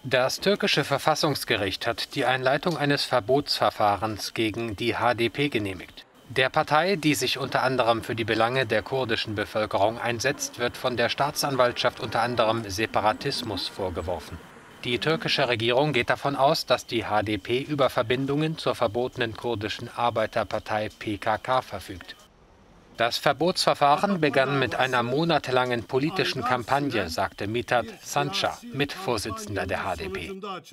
Das türkische Verfassungsgericht hat die Einleitung eines Verbotsverfahrens gegen die HDP genehmigt. Der Partei, die sich unter anderem für die Belange der kurdischen Bevölkerung einsetzt, wird von der Staatsanwaltschaft unter anderem Separatismus vorgeworfen. Die türkische Regierung geht davon aus, dass die HDP über Verbindungen zur verbotenen kurdischen Arbeiterpartei PKK verfügt. Das Verbotsverfahren begann mit einer monatelangen politischen Kampagne, sagte Mithat Sancar, Mitvorsitzender der HDP.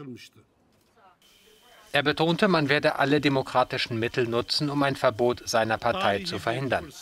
Er betonte, man werde alle demokratischen Mittel nutzen, um ein Verbot seiner Partei zu verhindern.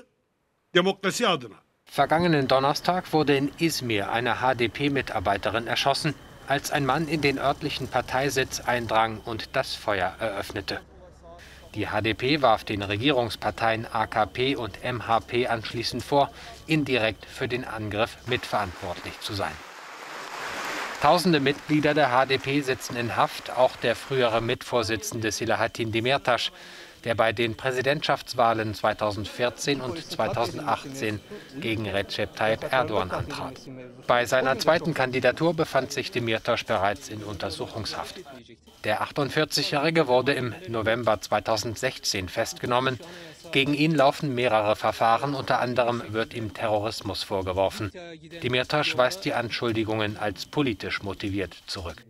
Vergangenen Donnerstag wurde in Izmir eine HDP-Mitarbeiterin erschossen, als ein Mann in den örtlichen Parteisitz eindrang und das Feuer eröffnete. Die HDP warf den Regierungsparteien AKP und MHP anschließend vor, indirekt für den Angriff mitverantwortlich zu sein. Tausende Mitglieder der HDP sitzen in Haft, auch der frühere Mitvorsitzende Selahattin Demirtas, der bei den Präsidentschaftswahlen 2014 und 2018 gegen Recep Tayyip Erdogan antrat. Bei seiner zweiten Kandidatur befand sich Demirtas bereits in Untersuchungshaft. Der 48-Jährige wurde im November 2016 festgenommen. Gegen ihn laufen mehrere Verfahren, unter anderem wird ihm Terrorismus vorgeworfen. Demirtas weist die Anschuldigungen als politisch motiviert zurück.